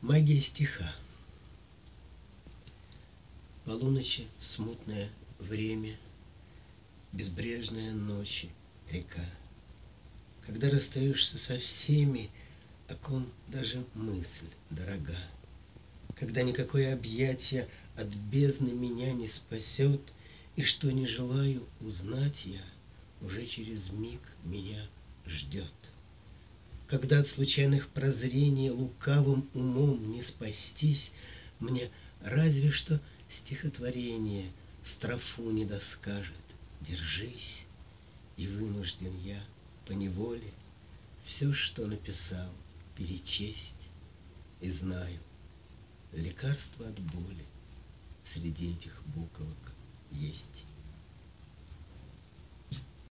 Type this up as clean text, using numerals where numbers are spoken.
Магия стиха. Полуночи смутное время, безбрежная ночи река. Когда расстаешься со всеми, о ком даже мысль дорога. Когда никакое объятие от бездны меня не спасет, и что не желаю узнать я, уже через миг меня ждет. Когда от случайных прозрений лукавым умом не спастись, мне разве что стихотворение строфу не доскажет: держись. И вынужден я поневоле все, что написал, перечесть. И знаю, лекарство от боли среди этих буквок есть.